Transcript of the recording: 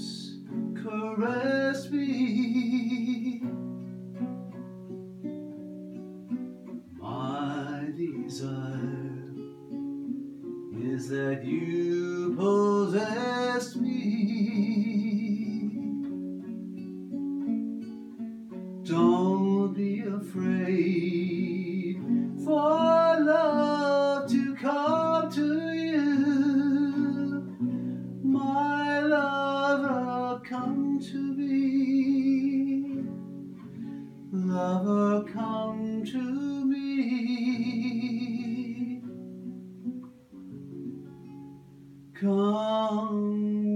lips caress me. My desire is that you possess me. Don't be afraid for love to come to you. My lover, come to me. Lover, come to me. Come